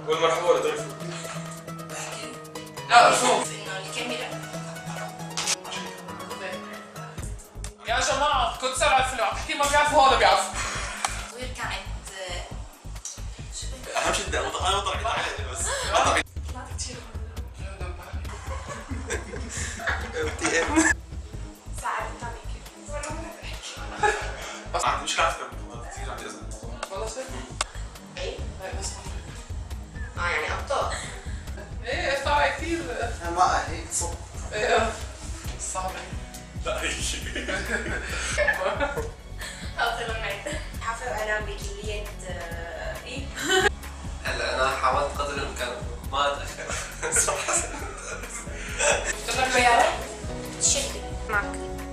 والمرحبا لضيفه. احكي. لا شوف انه الكاميرا. يا جماعة كنت سأل على الفيلم عم تحكي ما بيعرفوا هذا بيعرفوا. تصوير كانت اهم شيء انا ضحكت عليه بس طلعت كثير ساعدت عليك والله ما بحكي. بس عندي مشكلة على فكرة كثير عندي أزمة. والله شيء؟ اي بس يعني ابطأ. ايه صعب كثير. ما هيك صوت. ايه صعب. لا هيك شيء. افضل معي. حافظ اعلام بكلية ايه. هلا انا حاولت قدر الامكان ما اتاخر صراحه. قلت لك بيارة؟ شكل معك.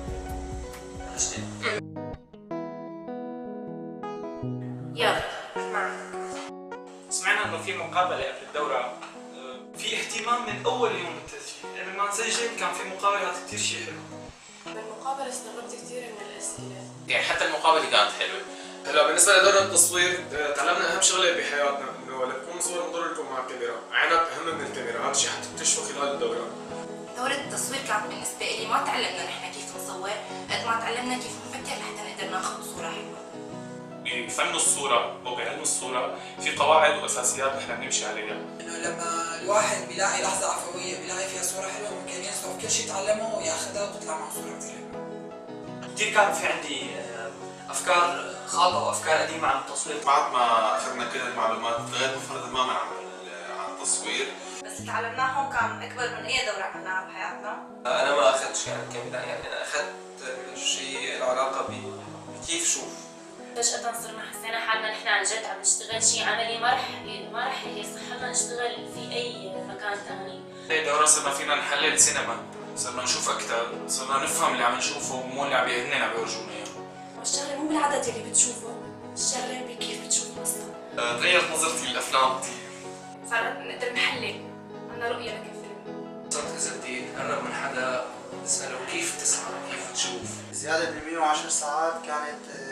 يلا معك. سمعنا انه في مقابله قبل الدوره، في اهتمام من اول يوم بالتسجيل، قبل ما نسجل كان في مقابلات كثير شيء حلو. بالمقابلة استغربت كثير من الأسئلة. يعني حتى المقابله كانت حلوه. هلا بالنسبة لدور التصوير تعلمنا أهم شغلة بحياتنا إنه لتكون صورة مضر لكم مع الكاميرا، عينك أهم من الكاميرا، هذا الشيء حتكتشفه خلال الدورة. دورة التصوير كانت بالنسبة لي ما تعلمنا نحن كيف نصور، قد ما تعلمنا كيف نفكر لحتى نقدر ناخذ صورة حلوة. بفن الصوره او بعلم الصوره في قواعد واساسيات نحن بنمشي عليها. انه لما الواحد بيلاقي لحظة عفوية بيلاقي فيها صورة حلوة ممكن ينصف كل شيء تعلمه وياخذها وتطلع معه صورة كثير حلوة. كثير كان في عندي افكار خاطئه وافكار قديمه عن التصوير. بعد ما أخذنا كل المعلومات تغير مفردة تماما عن التصوير. بس اللي تعلمناهم كان أكبر من أي دورة عملناها بحياتنا. انا ما اخذت شيء عن الكاميرا، يعني انا اخذت شيء له علاقه بكيف شوف. فجأة صرنا حسينا حالنا نحن عن جد عم نشتغل شيء عملي، ما رح يصح لنا نشتغل في أي مكان ثاني. هي دورة صرنا فينا نحلل سينما، صرنا نشوف أكثر، صرنا نفهم اللي عم نشوفه مو اللي هن عم يورجونا إياه. الشغلة مو بالعدد اللي بتشوفه، الشغلة بكيف بتشوفه أصلا. تغيرت نظرتي للافلام كثير. صارت نقدر نحلل، عنا رؤية لكل صرت اذا بدي اتقرب من حدا بساله كيف تسمع، كيف تشوف. زيادة ب 110 ساعات كانت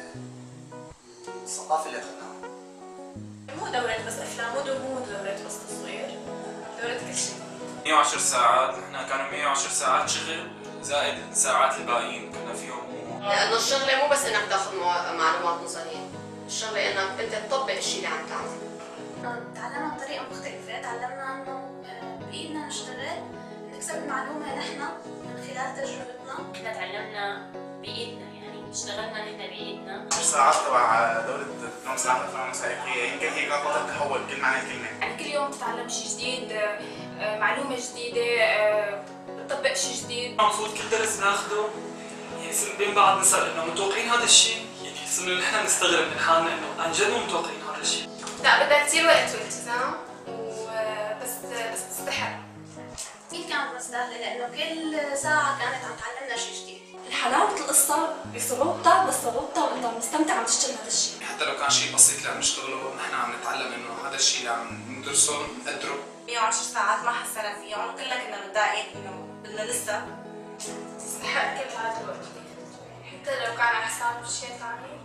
الثقافة اللي أخذناها. مو دورة بس أفلام، مو دورة بس تصوير، دورة كل شيء. 110 ساعات، نحن كانوا 110 ساعات شغل زائد الساعات الباقيين كنا فيهم. لأنه الشغلة مو بس إنك تاخذ معلومات نظرية، الشغلة إنك أنت تطبق الشيء اللي عم تعمله. تعلمنا بطريقة مختلفة، تعلمنا إنه بإيدنا نشتغل نكسب المعلومة نحن من خلال تجربتنا. نحن تعلمنا بإيدنا، يعني اشتغلنا نحن بإيدنا. 10 ساعات تبع دورة فنون صناعة الأفلام الوثائقية يمكن هي كانت نقطة تحول بكل معنى الكلمة. يعني كل يوم تتعلم شيء جديد، معلومة جديدة، بتطبق شيء جديد. المفروض كل درس ناخده يعني يصير بين بعض نسأل إنه متوقعين هذا الشيء، يعني صرنا نحن نستغرب من حالنا إنه عن جد مو متوقعين هذا الشيء. لا بدها كثير وقت والتزام بس تستحق. أكيد كانت مستاهلة لأنه كل ساعة كانت عم تعلمنا شيء جديد. الحلاوة القصة بصعوبتها، بس صعوبتها وأنت مستمتع عم تشتغل هذا الشيء. حتى لو كان شيء بسيط اللي عم نشتغله نحن عم نتعلم إنه هذا الشيء اللي عم ندرسه نقدره. 110 ساعات ما حسنا فيهم، كلنا كنا متضايقين إنه بدنا لسه. تستحق كل هذا الوقت، حتى لو كان على حساب شيء ثاني.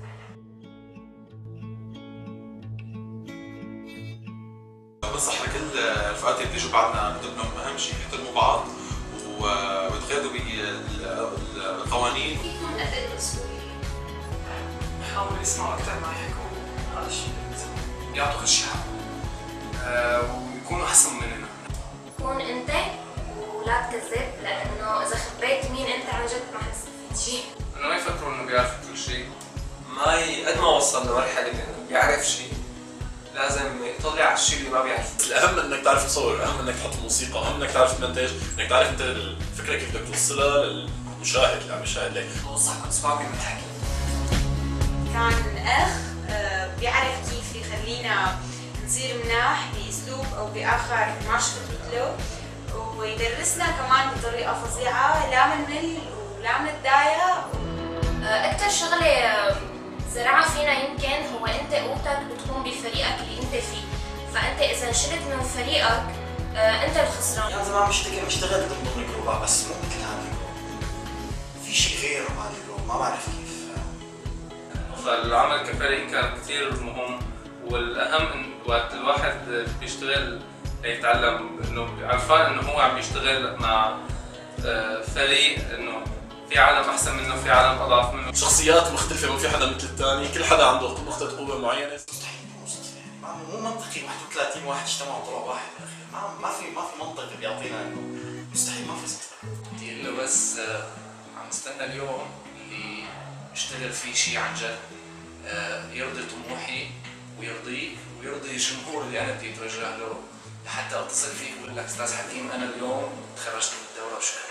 بنصح لكل الفئات اللي بيجوا بعدنا بدهم اهم شيء يحترموا بعض ويتغيروا بالقوانين. يكون أدب مسؤولية. يحاولوا يسمعوا أكثر ما يحكوا، هذا الشيء يعطوا كل شيء حقه ويكونوا أحسن مننا. كون أنت ولا تكذب، لأنه إذا خبيت مين أنت عن جد ما حتستفيد شيء. إنه ما يفكروا إنه بيعرفوا كل شيء. قد ما وصل لمرحلة إنه بيعرف شيء لازم يطلع على الشيء اللي ما بيعرفه. الاهم انك تعرف تصور، الاهم انك تحط الموسيقى، اهم انك تعرف تمنتج، انك تعرف انت الفكره كيف بدك توصلها للمشاهد اللي عم يشاهد لك. بنصحكم تسمعوا كلمة حكي. كان الأخ بيعرف كيف يخلينا نصير مناح بأسلوب أو بآخر ما شفت مثله، ويدرسنا كمان بطريقة فظيعة، لا منمل ولا منتضايق. أكثر شغلة زرعها فينا يمكن هو أنت قوتك بتكون بفريقك اللي أنت فيه، فأنت إذا شلت من فريقك أنت الخسران. يعني زمان اشتغلت ضمن جروبات بس مو مثل هذا الجروب. في شيء غير هذا الجروب ما بعرف كيف. فالعمل كفريق كان كثير مهم، والأهم وقت الواحد بيشتغل يتعلم انه عرفان انه هو عم يشتغل مع فريق، انه في عالم احسن منه، في عالم اضعف منه، شخصيات مختلفه، ما في حدا مثل الثاني، كل حدا عنده نقطه قوه معينه. مو منطقي 31 واحد اجتمعوا طلعوا واحد يا اخي، ما في منطق بيعطينا انه مستحيل، ما في صدفه. بدي اقول له بس عم نستنى اليوم اللي اشتغل فيه شيء عن جد يرضي طموحي ويرضيك ويرضي الجمهور اللي انا بدي اتوجه له، لحتى اتصل فيك واقول لك استاذ حكيم انا اليوم تخرجت من الدوره وشكرا.